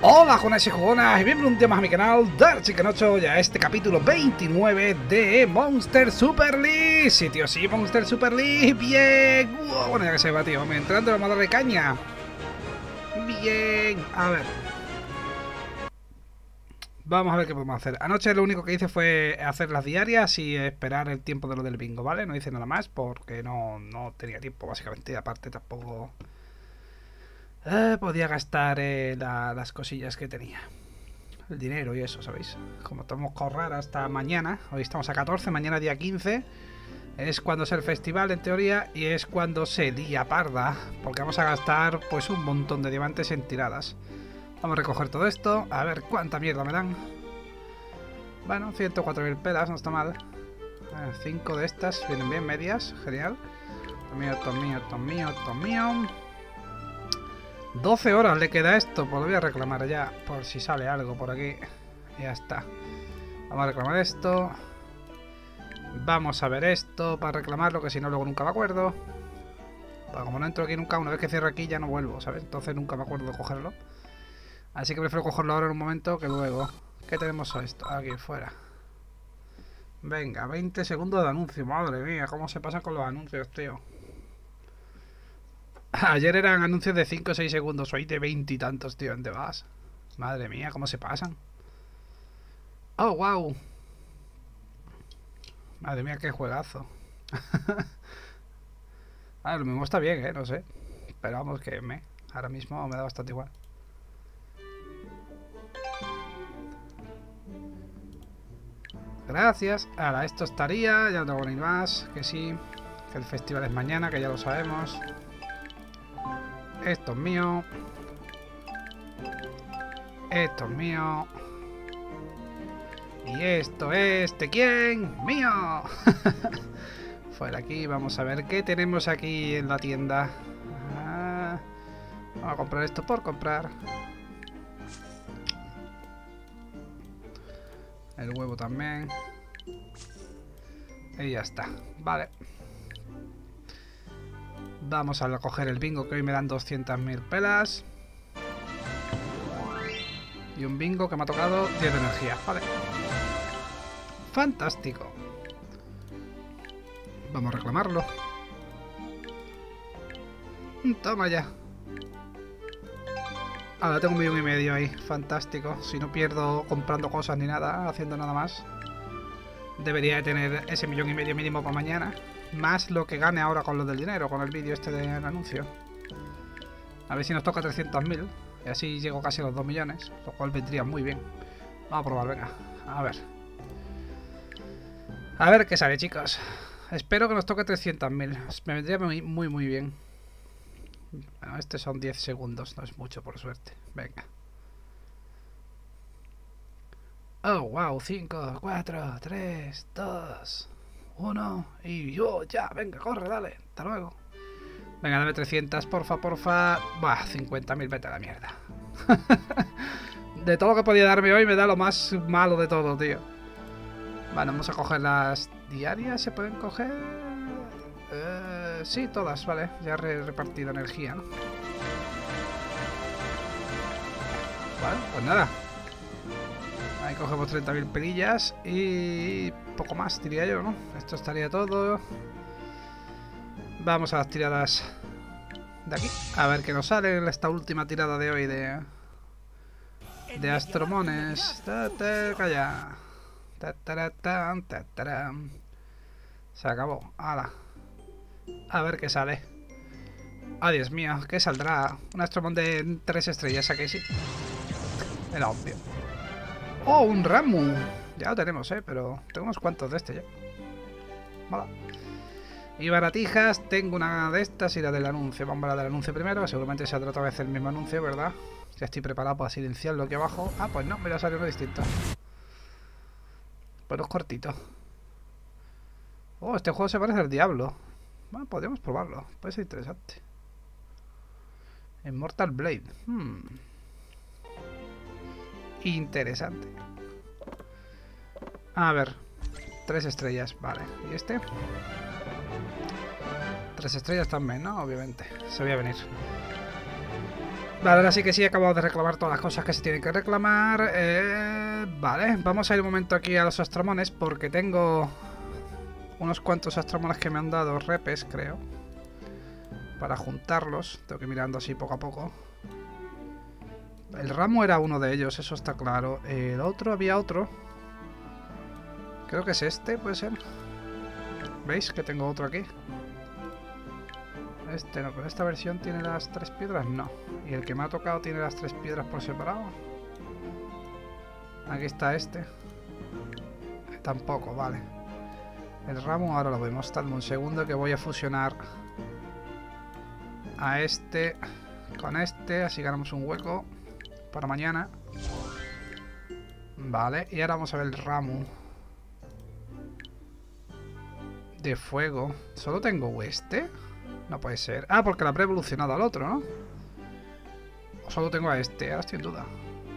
Hola jugones y jugonas y bienvenidos un día más a mi canal Darchicanocho y a este capítulo 29 de Monster Super League. Sí tío, sí, Monster Super League, bien. Bueno, ya que se va tío, vamos entrando, vamos a darle caña. Bien, a ver. Vamos a ver qué podemos hacer. Anoche lo único que hice fue hacer las diarias y esperar el tiempo de lo del bingo, ¿vale? No hice nada más porque no tenía tiempo básicamente, y aparte tampoco... podía gastar las cosillas que tenía. El dinero y eso, ¿sabéis? Como tenemos que ahorrar hasta mañana. Hoy estamos a 14, mañana día 15. Es cuando es el festival en teoría. Y es cuando se lía parda. Porque vamos a gastar pues un montón de diamantes en tiradas. Vamos a recoger todo esto. A ver cuánta mierda me dan. Bueno, 104.000 pelas, no está mal. 5 de estas vienen bien, medias. Genial. Esto mío, esto mío, esto mío, esto mío. 12 horas le queda esto, pues lo voy a reclamar ya, por si sale algo por aquí. Ya está. Vamos a reclamar esto. Vamos a ver esto para reclamarlo, que si no luego nunca me acuerdo. Pues como no entro aquí nunca, una vez que cierro aquí ya no vuelvo, ¿sabes? Entonces nunca me acuerdo de cogerlo. Así que prefiero cogerlo ahora en un momento que luego. ¿Qué tenemos esto? Aquí fuera. Venga, 20 segundos de anuncio. Madre mía, cómo se pasa con los anuncios, tío. Ayer eran anuncios de 5 o 6 segundos, hoy de 20 y tantos, tío. ¿Dónde vas? Madre mía, cómo se pasan. Oh, wow. Madre mía, qué juegazo. Lo mismo está bien, no sé. Pero vamos, que ahora mismo me da bastante igual. Gracias. Ahora, esto estaría. Ya no tengo ni más. Que sí. Que el festival es mañana, que ya lo sabemos. Esto es mío. Esto es mío. Y esto es ¿de quién? ¡Mío! Fuera aquí, vamos a ver qué tenemos aquí en la tienda. Vamos a comprar esto por comprar. El huevo también. Y ya está. Vale. Vamos a coger el bingo, que hoy me dan 200.000 pelas. Y un bingo que me ha tocado 10 de energía. Vale. Fantástico. Vamos a reclamarlo. Toma ya. Ahora tengo 1,5 millones ahí. Fantástico. Si no pierdo comprando cosas ni nada, haciendo nada más. Debería de tener ese 1,5 millones mínimo para mañana. Más lo que gane ahora con lo del dinero, con el vídeo este del anuncio. A ver si nos toca 300.000. Y así llego casi a los 2 millones. Lo cual vendría muy bien. Vamos a probar, venga. A ver. A ver qué sale, chicos. Espero que nos toque 300.000. Me vendría muy bien. Bueno, este son 10 segundos. No es mucho, por suerte. Venga. Oh, wow. 5, 4, 3, 2... 1 y yo, ya, venga, corre, dale, hasta luego. Venga, dame 300, porfa. Bah, 50.000, vete a la mierda. De todo lo que podía darme hoy me da lo más malo de todo, tío. Bueno, vamos a coger las diarias, ¿se pueden coger? Sí, todas, vale, ya he repartido energía, ¿no? Vale, pues nada. Ahí cogemos 30.000 pelillas y poco más, diría yo, ¿no? Esto estaría todo. Vamos a las tiradas de aquí. A ver qué nos sale en esta última tirada de hoy de Astromones. Calla. Se acabó. ¡Hala! A ver qué sale. ¡Ah, Dios mío! ¿Qué saldrá? Un Astromon de 3 estrellas, ¿a que sí? Era obvio. ¡Oh, un Ramu! Ya lo tenemos, pero tengo unos cuantos de este ya. Vale. Y baratijas, tengo una de estas y la del anuncio. Vamos a la del anuncio primero, seguramente saldrá otra vez el mismo anuncio, ¿verdad? Ya estoy preparado para silenciarlo aquí abajo. Ah, pues no, mira, sale uno distinto. Pero es cortito. Oh, este juego se parece al Diablo. Bueno, podríamos probarlo, puede ser interesante. Immortal Blade. Interesante. A ver, 3 estrellas, vale. ¿Y este? 3 estrellas también, ¿no? Obviamente, se veía venir. Vale, ahora sí que sí, he acabado de reclamar todas las cosas que se tienen que reclamar. Vale, vamos a ir un momento aquí a los astromones porque tengo unos cuantos astromones que me han dado repes, creo. Para juntarlos, tengo que ir mirando así poco a poco. El ramo era uno de ellos, eso está claro. El otro, había otro. Creo que es este, puede ser. ¿Veis que tengo otro aquí? Este no, pero esta versión tiene las 3 piedras, no. Y el que me ha tocado tiene las 3 piedras por separado. Aquí está este. Tampoco, vale. El ramo ahora lo vemos. Dame un segundo que voy a fusionar a este con este. Así ganamos un hueco para mañana. Vale, y ahora vamos a ver el ramo de fuego. ¿Solo tengo este? No puede ser. Ah, porque la habré evolucionado al otro, ¿no? O solo tengo a este, ahora estoy en duda.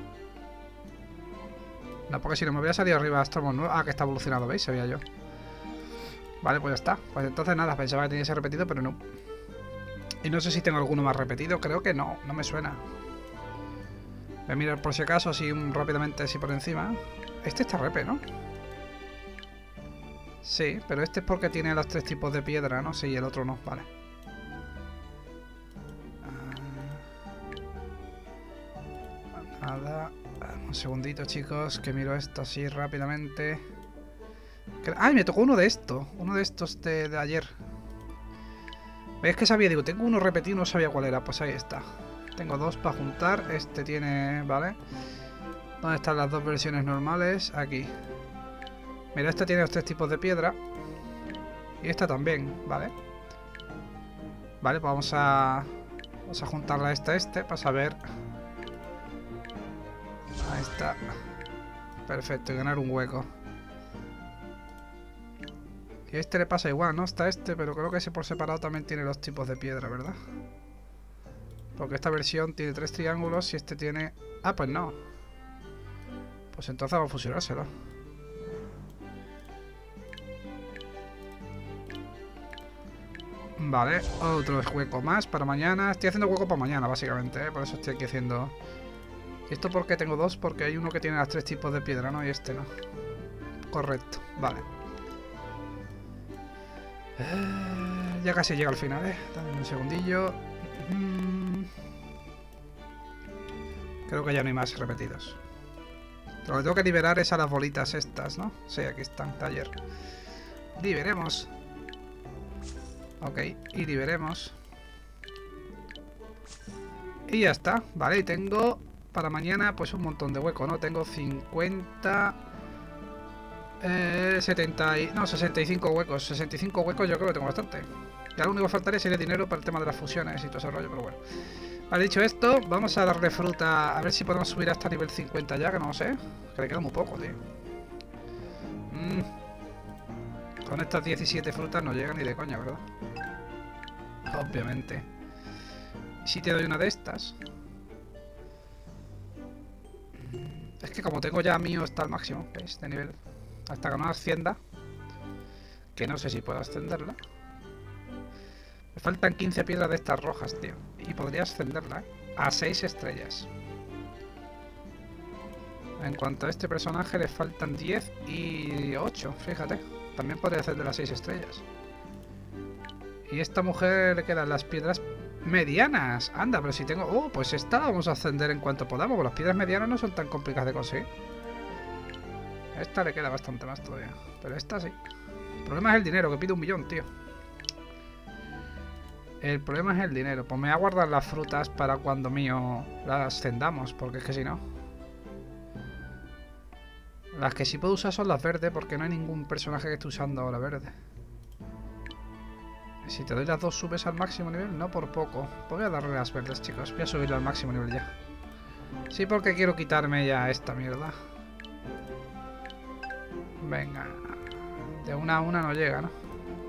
No, porque si no me hubiera salido arriba Astromon nuevo. Ah, que está evolucionado, ¿veis? Sabía yo. Vale, pues ya está. Pues entonces nada, pensaba que tenía que ser repetido, pero no. Y no sé si tengo alguno más repetido. Creo que no, no me suena. Voy a mirar por si acaso, así rápidamente, así por encima. Este está repe, ¿no? Sí, pero este es porque tiene los 3 tipos de piedra, ¿no? Sí, y el otro no, vale. Nada. Un segundito, chicos, que miro esto así rápidamente. ¡Ay, me tocó uno de estos! Uno de estos de ayer. ¿Veis que sabía? Digo, tengo uno repetido, no sabía cuál era. Pues ahí está. Tengo 2 para juntar. Este tiene... Vale. ¿Dónde están las 2 versiones normales? Aquí. Mira, este tiene los 3 tipos de piedra. Y esta también, ¿vale? Vale, pues vamos a juntarla a este para saber... Ahí está. Perfecto, y ganar un hueco. Y a este le pasa igual, ¿no? Está este, pero creo que ese por separado también tiene los tipos de piedra, ¿verdad? Porque esta versión tiene 3 triángulos y este tiene... Ah, pues no. Pues entonces vamos a fusionárselo. Vale, otro hueco más para mañana. Estoy haciendo hueco para mañana, básicamente, ¿eh? Por eso estoy aquí haciendo... ¿Y esto por qué tengo 2? Porque hay uno que tiene los 3 tipos de piedra, ¿no? Y este no. Correcto, vale. Ya casi llega al final, ¿eh? Dame un segundillo. Creo que ya no hay más repetidos. Lo que tengo que liberar es a las bolitas estas, ¿no? Sí, aquí están, taller. Liberemos. Ok, y liberemos. Y ya está, vale, y tengo para mañana pues un montón de hueco, ¿no? Tengo 50... 65 huecos. 65 huecos yo creo que tengo bastante. Ya lo único que faltaría sería dinero para el tema de las fusiones y todo ese rollo, pero bueno. Vale, dicho esto, vamos a darle fruta. A ver si podemos subir hasta nivel 50 ya, que no lo sé. Que le queda muy poco, tío. Con estas 17 frutas no llega ni de coña, ¿verdad? Obviamente. Si te doy una de estas... Es que como tengo ya mío está al máximo, ¿veis? De nivel. Hasta que no ascienda. Que no sé si puedo ascenderla. Me faltan 15 piedras de estas rojas, tío. Y podría ascenderla, ¿eh? A 6 estrellas. En cuanto a este personaje le faltan 10 y 8, fíjate. También podría hacer de las 6 estrellas. Y a esta mujer le quedan las piedras medianas. Anda, pero si tengo... Oh, pues esta la vamos a ascender en cuanto podamos. Porque las piedras medianas no son tan complicadas de conseguir. A esta le queda bastante más todavía. Pero esta sí. El problema es el dinero, que pide 1 millón, tío. El problema es el dinero. Pues me voy a guardar las frutas para cuando mío las ascendamos. Porque es que si no... Las que sí puedo usar son las verdes. Porque no hay ningún personaje que esté usando ahora verde. Si te doy las 2 subes al máximo nivel, no por poco. Voy a darle las verdes, chicos. Voy a subirlo al máximo nivel ya. Sí, porque quiero quitarme ya esta mierda. Venga. De una a una no llega, ¿no?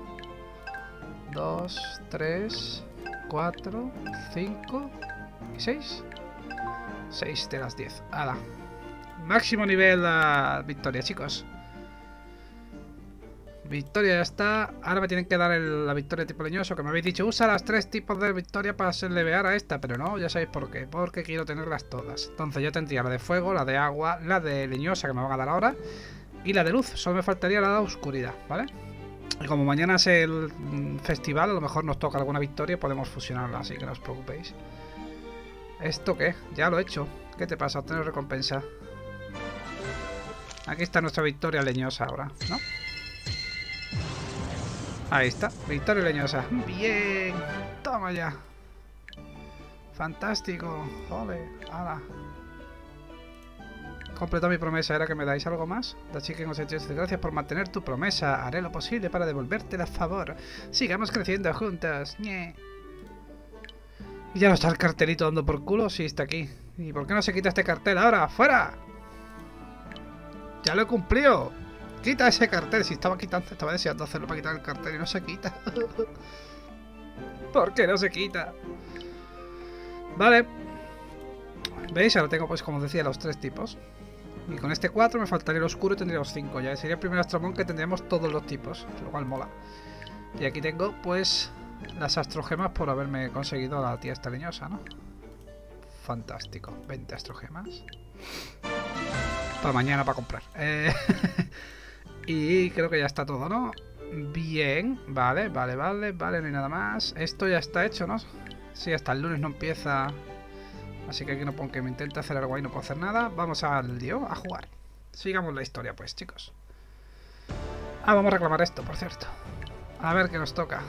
2, 3, 4, 5 y 6. 6 de las 10. ¡Hala! Máximo nivel a victoria, chicos. Victoria ya está. Ahora me tienen que dar la victoria tipo leñoso. Que me habéis dicho, usa las 3 tipos de victoria para levear a esta. Pero no, ya sabéis por qué. Porque quiero tenerlas todas. Entonces yo tendría la de fuego, la de agua, la de leñosa que me van a dar ahora. Y la de luz. Solo me faltaría la de oscuridad, ¿vale? Y como mañana es el festival, a lo mejor nos toca alguna victoria y podemos fusionarla. Así que no os preocupéis. ¿Esto qué? Ya lo he hecho. ¿Qué te pasa? Obtener recompensa. Aquí está nuestra victoria leñosa ahora, ¿no? Ahí está, victoria leñosa. Bien, toma ya. Fantástico. Ole, ala. Completó mi promesa. ¿Era que me dais algo más? The Chicken os dice, gracias por mantener tu promesa. Haré lo posible para devolvértela a favor. Sigamos creciendo juntos. ¡Nie! ¿Y ya no está el cartelito dando por culo? Sí, está aquí. ¿Y por qué no se quita este cartel ahora? ¡Fuera! ¡Ya lo he cumplido! ¡Quita ese cartel! Si estaba quitando, estaba deseando hacerlo para quitar el cartel y no se quita. ¿Por qué no se quita? Vale. ¿Veis? Ahora tengo, pues, como os decía, los 3 tipos. Y con este 4 me faltaría el oscuro y tendríamos 5. Ya sería el primer astromón que tendríamos todos los tipos. Lo cual mola. Y aquí tengo, pues, las astrogemas por haberme conseguido la tía esta leñosa, ¿no? Fantástico. 20 astrogemas. Para mañana para comprar. Y creo que ya está todo, ¿no? Bien, vale, no hay nada más. Esto ya está hecho, ¿no? Sí, hasta el lunes no empieza. Así que aquí no pongo que me intente hacer algo ahí, no puedo hacer nada. Vamos al lío, a jugar. Sigamos la historia, pues, chicos. Ah, vamos a reclamar esto, por cierto. A ver qué nos toca.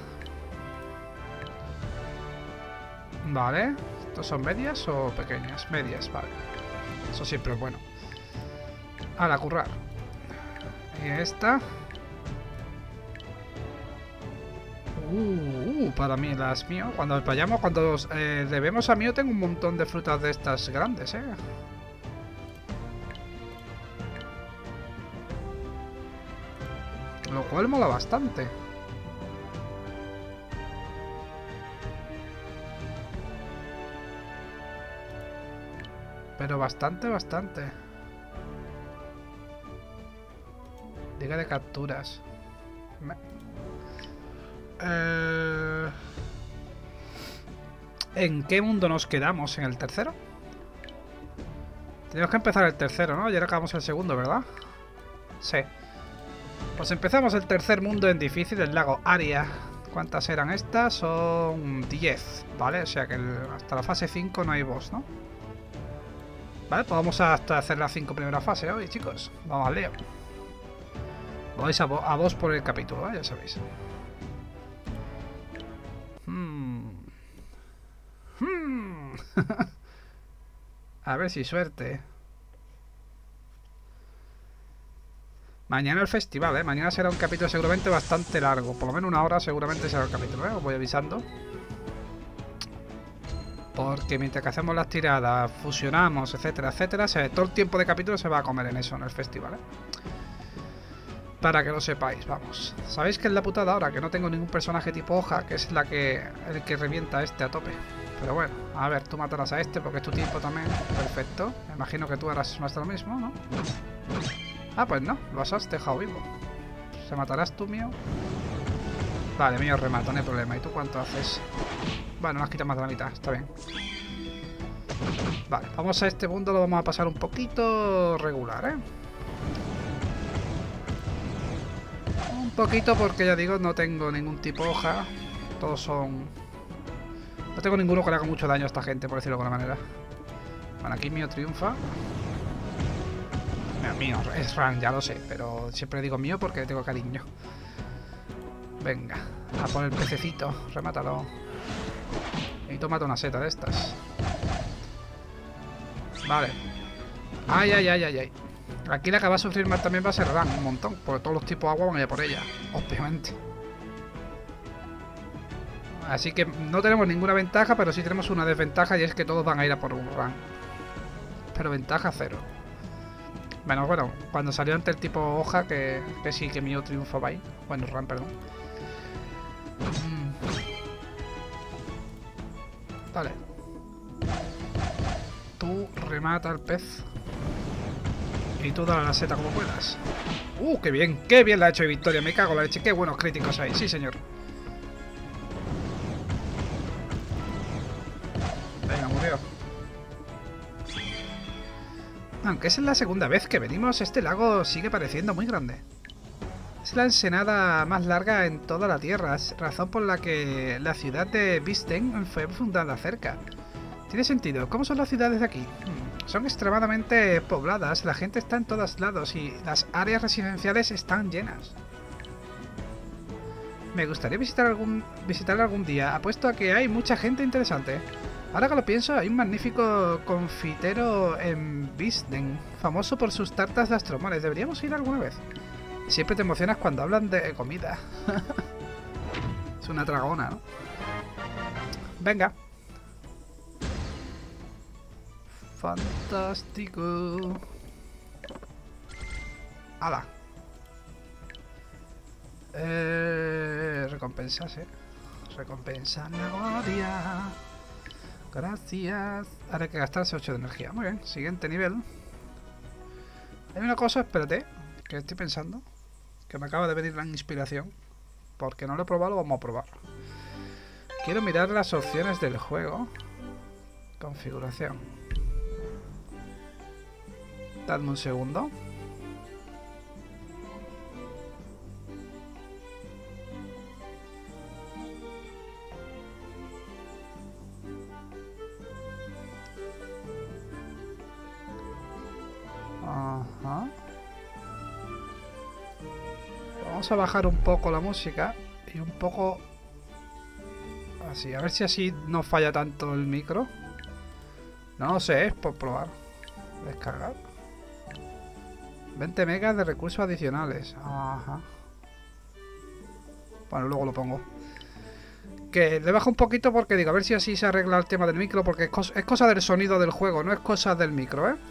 Vale. ¿Estos son medias o pequeñas? Medias, vale. Eso siempre es bueno. A la currar. Y esta. Para mí las mío. Cuando vayamos, cuando debemos a mío, tengo un montón de frutas de estas grandes, Lo cual mola bastante. Pero bastante. Liga de capturas. ¿En qué mundo nos quedamos? ¿En el tercero? Tenemos que empezar el tercero, ¿no? Y ahora acabamos el segundo, ¿verdad? Sí. Pues empezamos el tercer mundo en difícil, el lago Aria. ¿Cuántas eran estas? Son 10, ¿vale? O sea que hasta la fase 5 no hay boss, ¿no? Vale, pues vamos a hasta hacer las 5 primeras fases hoy, chicos. Vamos al lío. Vais a boss por el capítulo, ya sabéis. A ver si suerte. Mañana el festival, Mañana será un capítulo seguramente bastante largo. Por lo menos 1 hora seguramente será el capítulo, Os voy avisando. Porque mientras que hacemos las tiradas, fusionamos, etcétera, todo el tiempo de capítulo se va a comer en eso, en el festival, Para que lo sepáis, vamos. ¿Sabéis qué es la putada ahora? Que no tengo ningún personaje tipo hoja, que es el que revienta a este a tope. Pero bueno, a ver, tú matarás a este porque es tu tipo también. Perfecto. Me imagino que tú harás más de lo mismo, ¿no? Ah, pues no, lo has dejado vivo. ¿Se matarás tú, mío? Vale, mío remata, no hay problema. ¿Y tú cuánto haces? Bueno, nos quitas más de la mitad, está bien. Vale, vamos a este mundo, lo vamos a pasar un poquito regular, Un poquito porque ya digo, no tengo ningún tipo hoja. Todos son... No tengo ninguno que le haga mucho daño a esta gente, por decirlo de alguna manera. Bueno, aquí mío triunfa. Mío, es Ran, ya lo sé, pero siempre digo mío porque tengo cariño. Venga, a por el pececito, remátalo. Y tómate una seta de estas. Vale. Ay. Aquí la que va a sufrir más también va a ser Ran, un montón, porque todos los tipos de agua van a ir por ella, obviamente. Así que no tenemos ninguna ventaja, pero sí tenemos una desventaja y es que todos van a ir a por un Ran. Pero ventaja 0. Bueno, cuando salió ante el tipo hoja, que sí, que mío triunfaba ahí. Bueno, Ran, perdón. Vale. Tú remata al pez. Y tú dale a la seta como puedas. Qué bien la ha hecho Victoria. Me cago en la leche. Qué buenos críticos hay. Sí, señor. Venga, murió. Aunque es la segunda vez que venimos, este lago sigue pareciendo muy grande. Es la ensenada más larga en toda la Tierra, razón por la que la ciudad de Visten fue fundada cerca. Tiene sentido. ¿Cómo son las ciudades de aquí? Son extremadamente pobladas, la gente está en todos lados y las áreas residenciales están llenas. Me gustaría visitarla algún día. Apuesto a que hay mucha gente interesante. Ahora que lo pienso, hay un magnífico confitero en Visden, famoso por sus tartas de astromones. Deberíamos ir alguna vez. Siempre te emocionas cuando hablan de comida. Es una dragona, ¿no? Venga. Fantástico. ¡Hala! Recompensas, Recompensa Nagodia. Gracias. Ahora hay que gastarse 8 de energía. Muy bien, siguiente nivel. Hay una cosa, espérate, que estoy pensando. Que me acaba de venir la inspiración. Porque no lo he probado, vamos a probarlo. Quiero mirar las opciones del juego. Configuración. Dadme un segundo. Ajá. Vamos a bajar un poco la música y un poco así, a ver si así no falla tanto el micro. No lo sé, es por probar. Descargar. 20 megas de recursos adicionales. Ajá. Bueno, luego lo pongo. Que le bajo un poquito porque digo, a ver si así se arregla el tema del micro, porque es cosa del sonido del juego, no es cosa del micro, ¿eh?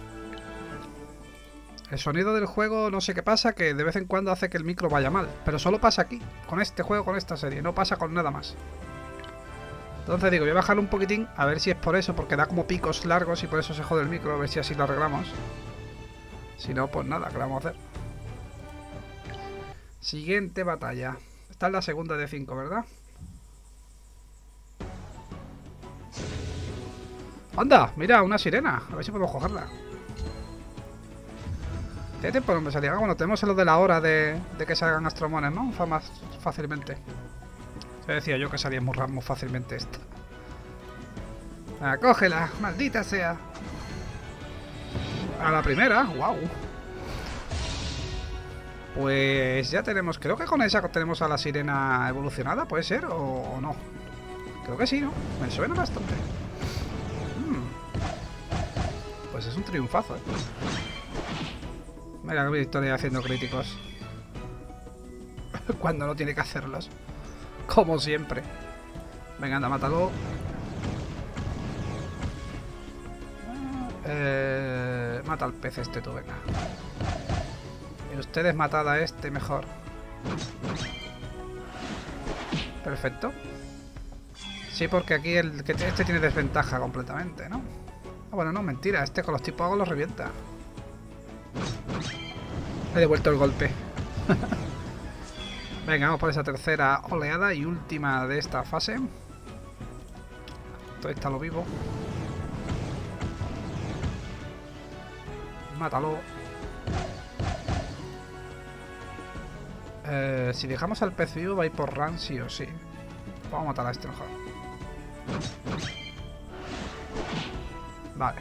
El sonido del juego no sé qué pasa, que de vez en cuando hace que el micro vaya mal. Pero solo pasa aquí, con este juego, con esta serie. No pasa con nada más. Entonces digo, voy a bajarlo un poquitín, a ver si es por eso, porque da como picos largos y por eso se jode el micro. A ver si así lo arreglamos. Si no, pues nada, ¿qué le vamos a hacer? Siguiente batalla. Esta es la segunda de 5, ¿verdad? ¡Anda! Mira, una sirena. A ver si podemos cogerla. Fíjate por dónde salía. Bueno, tenemos lo de la hora de que salgan astromones, ¿no? Más fácilmente. Se decía yo que salía muy fácilmente esta. ¡Cógela! ¡Maldita sea! A la primera, wow. Pues ya tenemos, creo que con esa tenemos a la sirena evolucionada, ¿puede ser? ¿O no? Creo que sí, ¿no? Me suena bastante. Pues es un triunfazo, ¿eh? Mira que Victoria haciendo críticos. Cuando no tiene que hacerlos. Como siempre. Venga, anda, mátalo. Mata al pez este tú, venga. Y ustedes matad a este mejor. Perfecto. Sí, porque aquí este tiene desventaja completamente, ¿no? Ah, bueno, no, mentira. Este con los tipos agua los revienta. He devuelto el golpe. Venga, vamos por esa tercera oleada y última de esta fase. Todo está lo vivo. Mátalo. Si dejamos al pez vivo va a ir por run sí o sí. Vamos a matar a este mejor. Vale.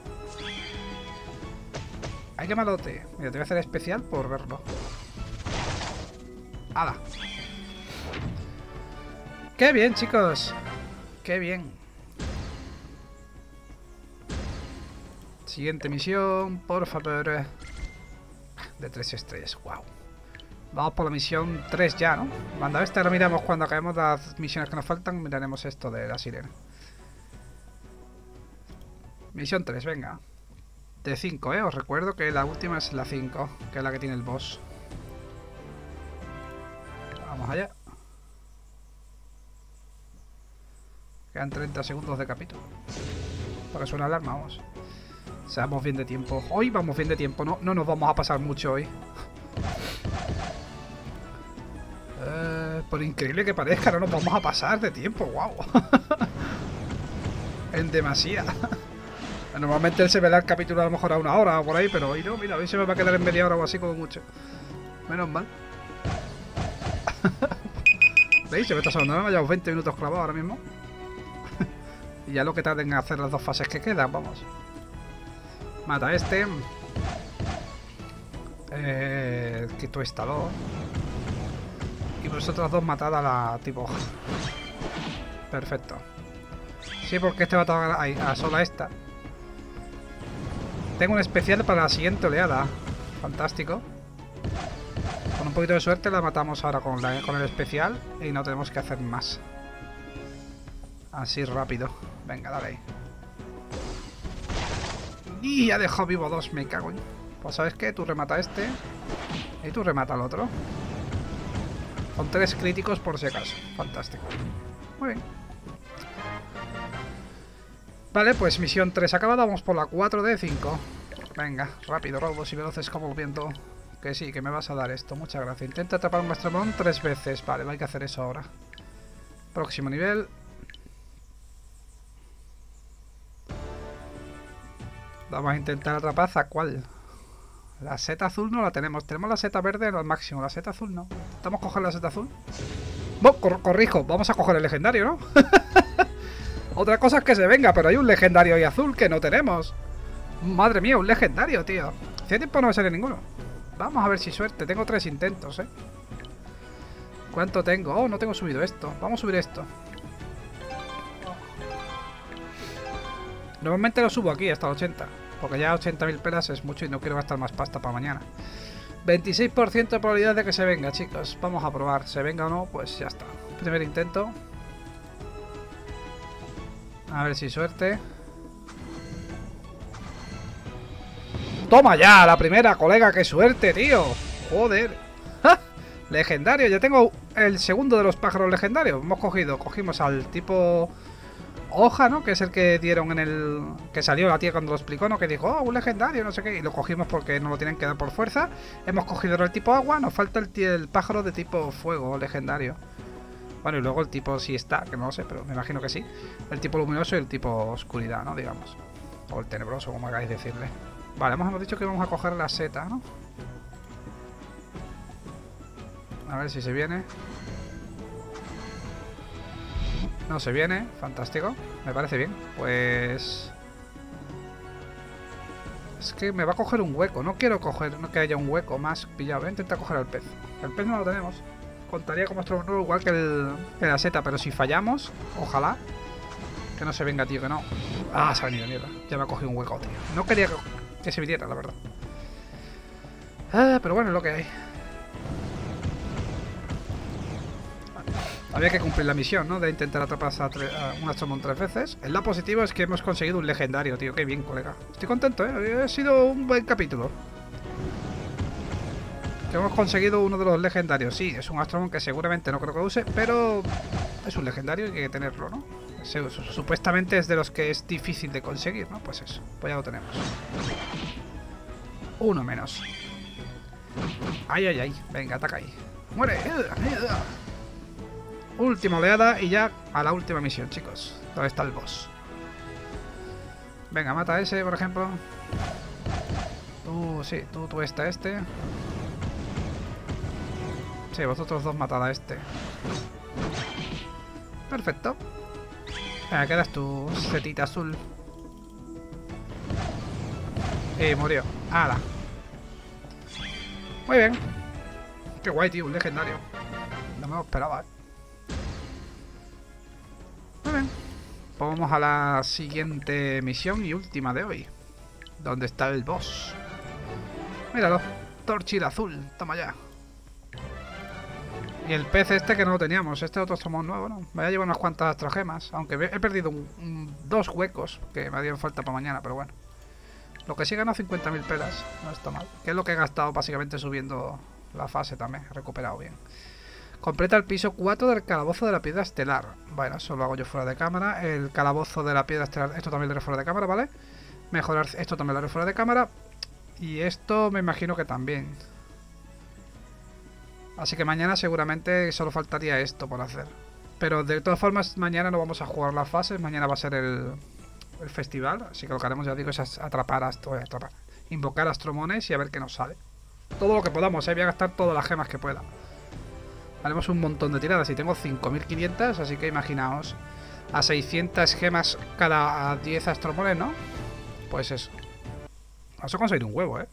Hay que malote. Mira, te voy a hacer especial por verlo. ¡Hala! ¡Qué bien, chicos! ¡Qué bien! Siguiente misión, por favor. De 3 estrellas, wow. Vamos por la misión 3 ya, ¿no? Cuando a esta lo miramos cuando acabemos las misiones que nos faltan, miraremos esto de la sirena. Misión 3, venga. De 5, os recuerdo que la última es la 5, que es la que tiene el boss. Vamos allá. Quedan 30 segundos de capítulo. Para que suene alarma, vamos. sea, vamos bien de tiempo. Hoy vamos bien de tiempo, no nos vamos a pasar mucho hoy. Por increíble que parezca, no nos vamos a pasar de tiempo, wow. En demasía. Normalmente él se verá el capítulo a lo mejor a 1 hora o por ahí, pero hoy no, mira, hoy se me va a quedar en media hora o así como mucho. Menos mal. ¿Veis? Se me está sonando, me llevamos 20 minutos clavados ahora mismo. Y ya lo que tarden en hacer las 2 fases que quedan, vamos. Mata a este. Quito esta 2. Y vosotras 2 matad a la tipo. Perfecto. Sí, porque este va a tocar ahí, a sola esta. Tengo un especial para la siguiente oleada. Fantástico. Con un poquito de suerte la matamos ahora con el especial. Y no tenemos que hacer más. Así rápido. Venga, dale ahí. Y ha dejado vivo 2, me cago en. Pues ¿sabes qué? Tú remata a este. Y tú remata al otro. Con 3 críticos por si acaso. Fantástico. Muy bien. Vale, pues misión 3 acabada. Vamos por la 4 de 5. Venga, rápido, robos y veloces como el viento. Que sí, que me vas a dar esto. Muchas gracias. Intenta atrapar un Mastromón 3 veces. Vale, hay que hacer eso ahora. Próximo nivel. Vamos a intentar atrapar a cuál. La seta azul no la tenemos. Tenemos la seta verde al máximo. La seta azul no. ¿Intentamos coger la seta azul? Corrijo. Vamos a coger el legendario, ¿no? Otra cosa es que se venga, pero hay un legendario y azul que no tenemos. Madre mía, un legendario, tío. Hace tiempo no me sale ninguno. Vamos a ver si suerte. Tengo 3 intentos, ¿eh? ¿Cuánto tengo? Oh, no tengo subido esto. Vamos a subir esto. Normalmente lo subo aquí hasta el 80. Porque ya 80.000 pelas es mucho y no quiero gastar más pasta para mañana. 26% de probabilidad de que se venga, chicos. Vamos a probar. Se venga o no, pues ya está. Primer intento. A ver si suerte. ¡Toma ya! La primera, colega. ¡Qué suerte, tío! ¡Joder! ¡Ja! Legendario. Ya tengo el segundo de los pájaros legendarios. Cogimos al tipo... Hoja, ¿no? Que es el que dieron en el... Que salió la tía cuando lo explicó, ¿no? Que dijo, oh, un legendario, no sé qué. Y lo cogimos porque nos lo tienen que dar por fuerza. Hemos cogido el tipo agua. Nos falta el pájaro de tipo fuego legendario. Bueno, y luego el tipo sí está, que no lo sé, pero me imagino que sí. El tipo luminoso y el tipo oscuridad, ¿no? Digamos. O el tenebroso, como hagáis decirle. Vale, hemos dicho que vamos a coger la seta, ¿no? A ver si se viene. No se viene, fantástico. Me parece bien. Pues... Es que me va a coger un hueco. No quiero coger, no que haya un hueco más pillado. Voy a intentar coger al pez. El pez no lo tenemos. Contaría como nuestro nuevo igual que la seta. Pero si fallamos, ojalá que no se venga, tío, que no. Ah, se ha venido, mierda. Ya me ha cogido un hueco, tío. No quería que se viniera, la verdad. Pero bueno, es lo que hay. Había que cumplir la misión, ¿no? De intentar atrapar a un Astromon 3 veces. El lado positivo es que hemos conseguido un legendario, tío. Qué bien, colega. Estoy contento, ¿eh? Ha sido un buen capítulo. Que hemos conseguido uno de los legendarios. Sí, es un Astromon que seguramente no creo que use, pero es un legendario y hay que tenerlo, ¿no? Supuestamente es de los que es difícil de conseguir, ¿no? Pues eso, pues ya lo tenemos. Uno menos. Ay, ay, ay. Venga, ataca ahí. ¡Muere! Última oleada y ya a la última misión, chicos. ¿Dónde está el boss? Venga, mata a ese, por ejemplo. Sí, tú este. Sí, vosotros 2 matad a este. Perfecto. Venga, quedas tu setita azul. Y murió. ¡Hala! Muy bien. Qué guay, tío, un legendario. No me lo esperaba, ¿eh? Muy bien. Pues vamos a la siguiente misión y última de hoy. ¿Dónde está el boss? Míralo. Torchir azul. Toma ya. Y el pez este que no lo teníamos. Este otro somos nuevo, ¿no? Me voy a llevar unas cuantas astrogemas. Aunque he perdido 2 huecos que me harían falta para mañana, pero bueno. Lo que sí he ganado 50.000 pelas. No está mal. Que es lo que he gastado básicamente subiendo la fase también. He recuperado bien. Completa el piso 4 del calabozo de la piedra estelar. Bueno, eso lo hago yo fuera de cámara. El calabozo de la piedra estelar, esto también lo haré fuera de cámara, ¿vale? Mejorar esto también lo haré fuera de cámara. Y esto me imagino que también. Así que mañana seguramente solo faltaría esto por hacer. Pero de todas formas mañana no vamos a jugar las fases. Mañana va a ser el festival. Así que lo que haremos, ya digo, es atrapar. Invocar astromones y a ver qué nos sale. Todo lo que podamos, voy a gastar todas las gemas que pueda. Haremos un montón de tiradas y tengo 5500, así que imaginaos. A 600 gemas cada 10 astromones, ¿no? Pues eso. Vamos a conseguir un huevo, ¿eh?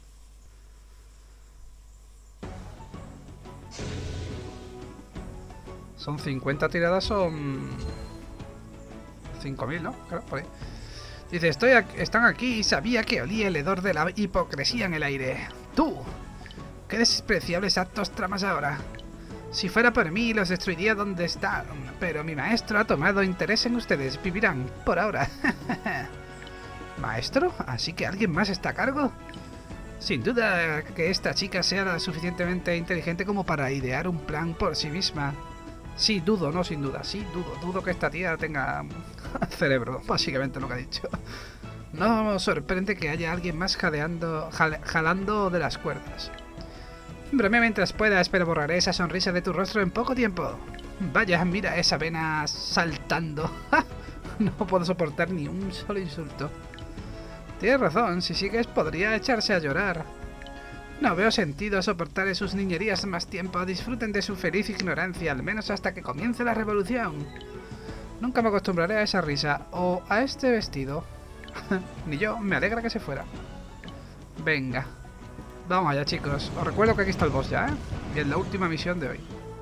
Son 50 tiradas, son 5000, ¿no? Claro, por ahí. Dice, están aquí y sabía que olía el hedor de la hipocresía en el aire. ¡Tú! ¡Qué despreciables actos tramas ahora! Si fuera por mí, los destruiría donde están. Pero mi maestro ha tomado interés en ustedes. Vivirán, por ahora. ¿Maestro? ¿Así que alguien más está a cargo? Sin duda que esta chica sea lo suficientemente inteligente como para idear un plan por sí misma. Sí, dudo, no sin duda. Sí, dudo que esta tía tenga cerebro. Básicamente lo que ha dicho. No sorprende que haya alguien más jalando de las cuerdas. Bromea mientras puedas, pero borraré esa sonrisa de tu rostro en poco tiempo. Vaya, mira esa vena saltando. No puedo soportar ni un solo insulto. Tienes razón, si sigues podría echarse a llorar. No veo sentido soportar sus niñerías más tiempo. Disfruten de su feliz ignorancia, al menos hasta que comience la revolución. Nunca me acostumbraré a esa risa o a este vestido. Ni yo, me alegra que se fuera. Venga. Vamos allá, chicos. Os recuerdo que aquí está el boss ya, ¿eh? Y es la última misión de hoy.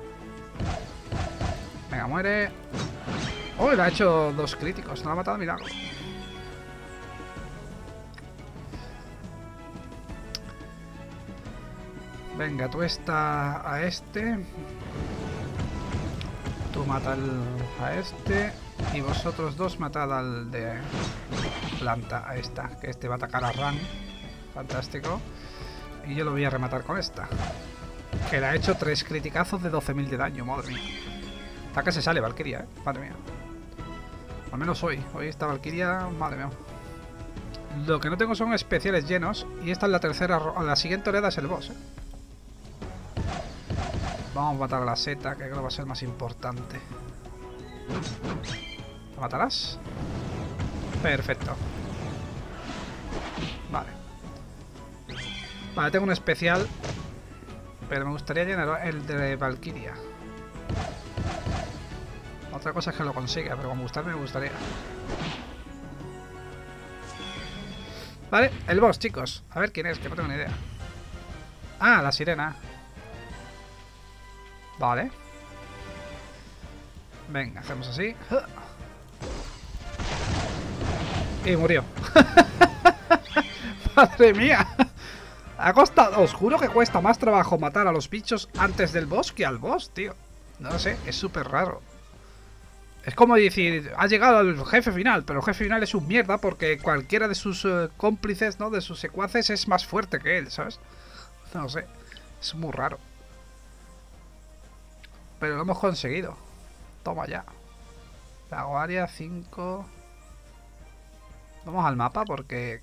Venga, muere. Oh, le ha hecho 2 críticos. No lo ha matado a milagro. Venga, tú está a este. Tú mata a este. Y vosotros dos matad al de planta, a esta. Que este va a atacar a Ran. Fantástico. Y yo lo voy a rematar con esta. Que le ha hecho 3 criticazos de 12.000 de daño, madre mía. Está que se sale Valkyria, madre mía. Al menos hoy. Hoy esta Valkyria, madre mía. Lo que no tengo son especiales llenos. Y esta es la tercera. La siguiente oleada es el boss, Vamos a matar a la seta, que creo que va a ser más importante. ¿La matarás? Perfecto. Vale. Vale, tengo un especial. Pero me gustaría llenar el de Valkyria. Otra cosa es que lo consiga, pero como gustarme me gustaría. Vale, el boss, chicos. A ver quién es, que no tengo ni idea. Ah, la sirena. Vale. Venga, hacemos así. Y murió. Madre mía. Ha costado, os juro que cuesta más trabajo matar a los bichos antes del boss que al boss, tío. No lo sé, es súper raro. Es como decir, ha llegado al jefe final, pero el jefe final es un mierda porque cualquiera de sus cómplices, ¿no? De sus secuaces es más fuerte que él, ¿sabes? No lo sé, es muy raro. Pero lo hemos conseguido. Toma ya. Lago área 5. Vamos al mapa porque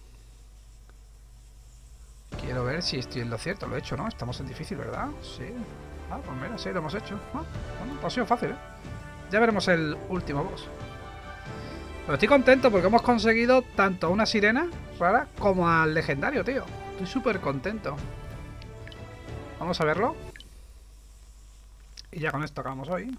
quiero ver si estoy en lo cierto. Lo he hecho, ¿no? Estamos en difícil, ¿verdad? Sí. Ah, pues mira, sí, lo hemos hecho. Ah, bueno, pues ha sido fácil, ¿eh? Ya veremos el último boss. Pero estoy contento porque hemos conseguido tanto a una sirena rara como al legendario, tío. Estoy súper contento. Vamos a verlo. Y ya con esto acabamos hoy.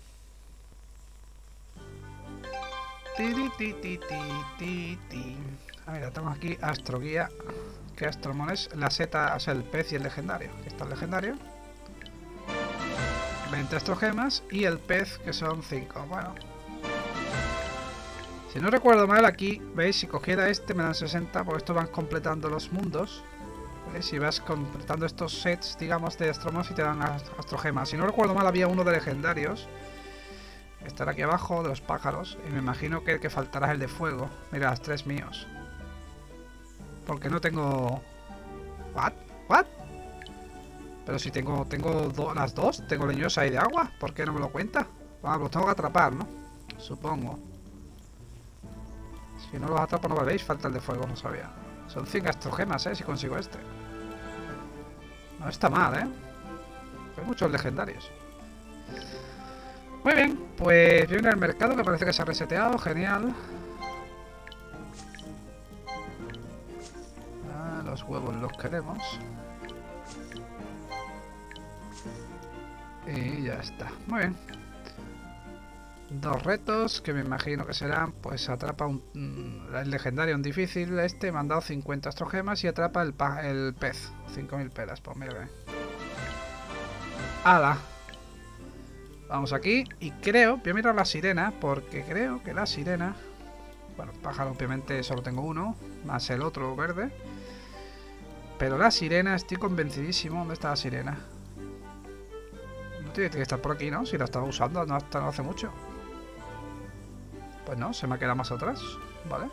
Ah, mira, tengo aquí Astroguía. Que Astromones, la seta, o sea, el pez y el legendario. Aquí está el legendario. 20 astrogemas y el pez, que son 5. Bueno. Si no recuerdo mal, aquí, ¿veis? Si cogiera este me dan 60, porque estos van completando los mundos. ¿Veis? Si vas completando estos sets, digamos, de astromos y te dan astrogemas. Si no recuerdo mal, había uno de legendarios. Estará aquí abajo, de los pájaros. Y me imagino que el que faltará es el de fuego. Mira, las 3 míos. Porque no tengo... ¿What? Pero si tengo las 2. Tengo leñosa y de agua. ¿Por qué no me lo cuenta? Bueno, los tengo que atrapar, ¿no? Supongo. Si no los atrapo no veis, falta el de fuego, no sabía. Son 100 astrogemas, si consigo este. No está mal, Hay muchos legendarios. Muy bien, pues viene al mercado que parece que se ha reseteado, genial. Los huevos los queremos. Y ya está, muy bien. 2 retos que me imagino que serán, pues atrapa el legendario, un difícil me han dado 50 astrogemas y atrapa el pez, 5000 pelas, pues mira bien. ¡Hala! Vamos aquí y creo, voy a mirar la sirena, porque creo que la sirena, bueno, pájaro obviamente solo tengo uno, más el otro verde, pero la sirena estoy convencidísimo. ¿Dónde está la sirena? No tiene que estar por aquí, ¿no? Si la estaba usando no hasta no hace mucho. Pues no, se me ha quedado más atrás. Vale.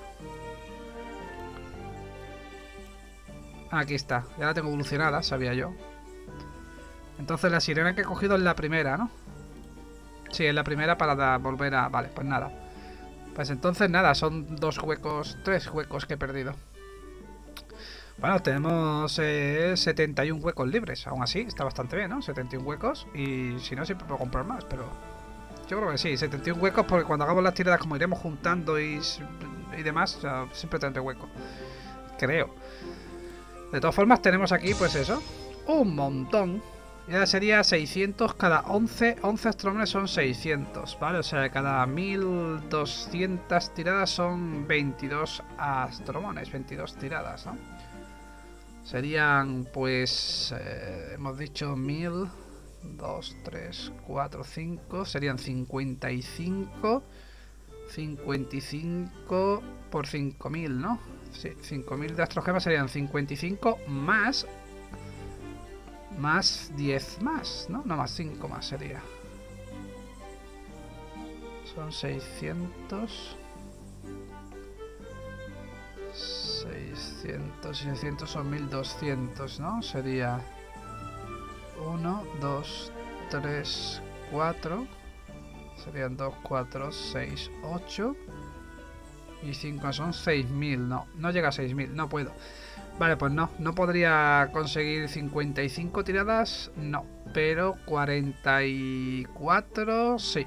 Aquí está. Ya la tengo evolucionada, sabía yo. Entonces la sirena que he cogido es la primera, ¿no? Sí, es la primera para volver a... Vale, pues nada. Pues entonces nada, son 3 huecos que he perdido. Bueno, tenemos 71 huecos libres. Aún así, está bastante bien, ¿no? 71 huecos. Y si no, siempre puedo comprar más, pero... Yo creo que sí, 71 huecos porque cuando hagamos las tiradas, como iremos juntando y demás, o sea, siempre tendré hueco. Creo. De todas formas, tenemos aquí, pues eso, un montón. Ya sería 600 cada 11 astromones son 600, ¿vale? O sea, cada 1200 tiradas son 22 astromones, 22 tiradas, ¿no? Serían, pues, hemos dicho 1000... 2, 3, 4, 5. Serían 55. 55 por 5000, ¿no? Sí, 5000 de astrogemas serían 55 más 10 más, ¿no? No, más 5 más sería. Son 600. 600 y 600 son 1200, ¿no? Sería 1, 2, 3, 4. Serían 2, 4, 6, 8. Y 5 son 6000. No, no llega a 6000, no puedo. Vale, pues no podría conseguir 55 tiradas. No, pero 44 sí.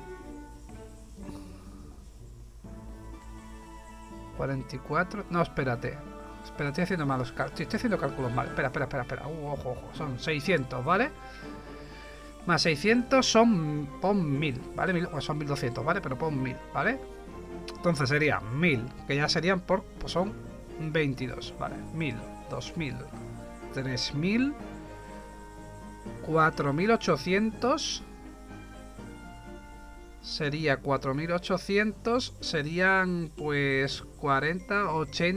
44, no, espérate. Espera, estoy haciendo malos cálculos. Estoy haciendo cálculos mal. Espera. Ojo. Son 600, ¿vale? Más 600 son... Pon 1000, ¿vale? Pues son 1200, ¿vale? Pero pon 1000, ¿vale? Entonces sería 1000, que ya serían por... Pues son 22, ¿vale? 1000, 2000, 3000, 4800... Sería 4800, serían pues 40,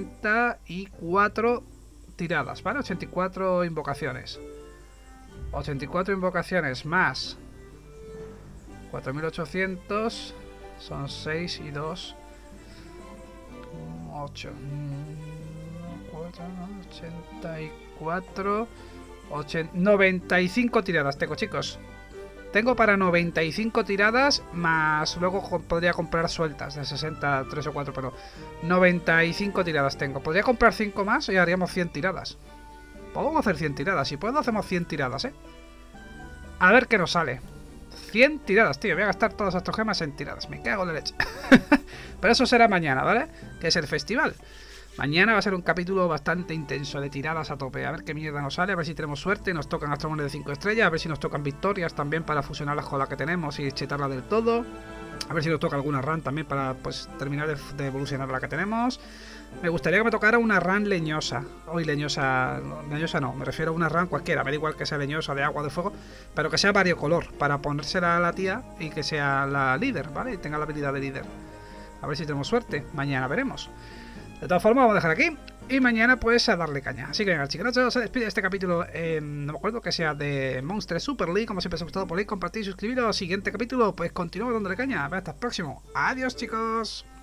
84 tiradas, ¿vale? 84 invocaciones. 84 invocaciones más 4800 son 6 y 2, 8. 84, 95 tiradas tengo, chicos. Tengo para 95 tiradas, más luego podría comprar sueltas de 60, 3 o 4, pero 95 tiradas tengo. Podría comprar 5 más y haríamos 100 tiradas. Podemos hacer 100 tiradas, si puedo hacemos 100 tiradas, A ver qué nos sale. 100 tiradas, tío, voy a gastar todas estas gemas en tiradas, me cago en la leche. Pero eso será mañana, ¿vale? Que es el festival. Mañana va a ser un capítulo bastante intenso de tiradas a tope. A ver qué mierda nos sale, a ver si tenemos suerte. Nos tocan astromones de 5 estrellas, a ver si nos tocan victorias también para fusionarlas con las que tenemos y chetarla del todo. A ver si nos toca alguna run también para pues terminar de evolucionar la que tenemos. Me gustaría que me tocara una run leñosa. Hoy leñosa no, me refiero a una run cualquiera. Me da igual que sea leñosa, de agua, de fuego, pero que sea variocolor para ponérsela a la tía y que sea la líder, ¿vale? Y tenga la habilidad de líder. A ver si tenemos suerte. Mañana veremos. De todas formas, vamos a dejar aquí. Y mañana, pues, a darle caña. Así que venga, chicos, se despide este capítulo. No me acuerdo que sea de Monster Super League. Como siempre, os ha gustado, podéis compartir y suscribiros. Siguiente capítulo, pues continuamos dándole caña. Hasta el próximo. Adiós, chicos.